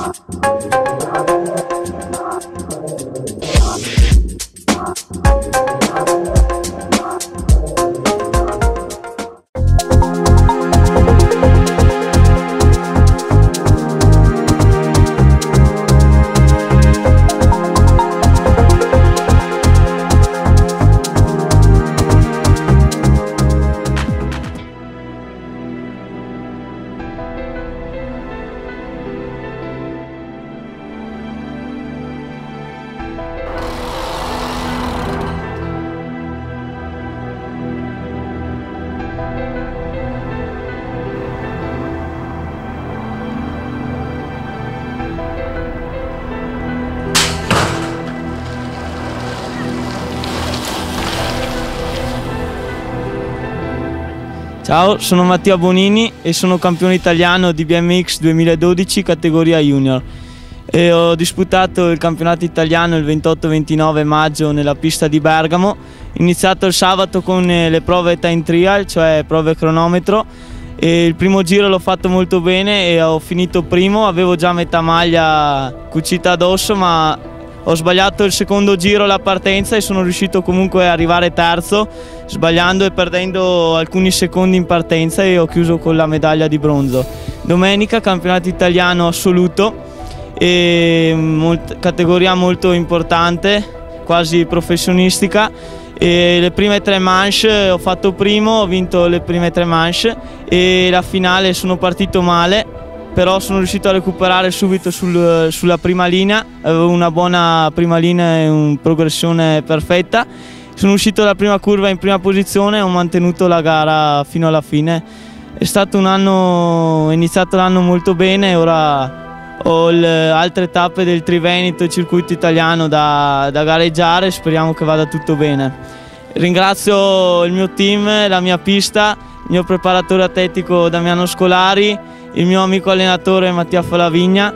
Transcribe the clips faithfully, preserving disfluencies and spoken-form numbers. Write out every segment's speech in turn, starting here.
Ciao, sono Mattia Bonini e sono campione italiano di B M X duemiladodici categoria junior e ho disputato il campionato italiano il ventotto ventinove maggio nella pista di Bergamo. Ho iniziato il sabato con le prove time trial, cioè prove cronometro, e il primo giro l'ho fatto molto bene e ho finito primo. Avevo già metà maglia cucita addosso, ma ho sbagliato il secondo giro la partenza e sono riuscito comunque ad arrivare terzo, sbagliando e perdendo alcuni secondi in partenza, e ho chiuso con la medaglia di bronzo. Domenica campionato italiano assoluto, e molt, categoria molto importante, quasi professionistica, e le prime tre manche ho fatto primo, ho vinto le prime tre manche, e la finale sono partito male, però sono riuscito a recuperare subito sul, sulla prima linea. Avevo una buona prima linea e una progressione perfetta. Sono uscito dalla prima curva in prima posizione e ho mantenuto la gara fino alla fine. È stato un anno, ho iniziato l'anno molto bene, ora ho le altre tappe del Triveneto e circuito italiano da, da gareggiare, speriamo che vada tutto bene. Ringrazio il mio team, la mia pista, il mio preparatore atletico Damiano Scolari, il mio amico allenatore Mattia Falavigna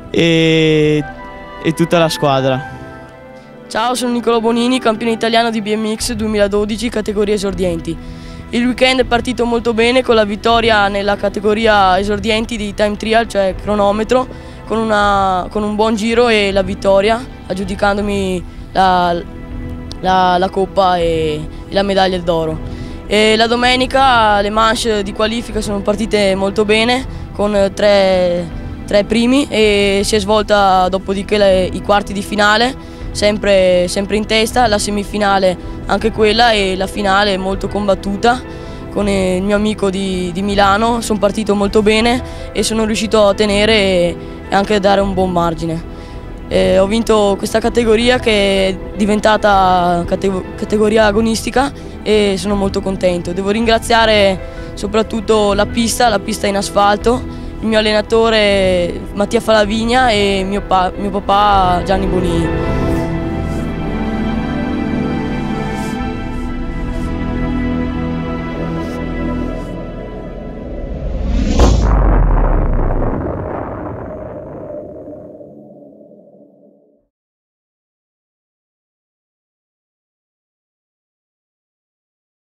e, e tutta la squadra. Ciao, sono Nicolò Bonini, campione italiano di B M X duemiladodici categoria esordienti. Il weekend è partito molto bene con la vittoria nella categoria esordienti di time trial, cioè cronometro, con, una, con un buon giro e la vittoria, aggiudicandomi la, la, la coppa e, e la medaglia d'oro. E la domenica le manche di qualifica sono partite molto bene, con tre, tre primi, e si è svolta dopodiché le, i quarti di finale, sempre, sempre in testa, la semifinale anche quella, e la finale molto combattuta con il mio amico di, di Milano. Sono partito molto bene e sono riuscito a tenere e anche a dare un buon margine. Eh, ho vinto questa categoria che è diventata categoria agonistica e sono molto contento. Devo ringraziare soprattutto la pista, la pista in asfalto, il mio allenatore Mattia Falavigna e mio, pa mio papà Gianni Bonini.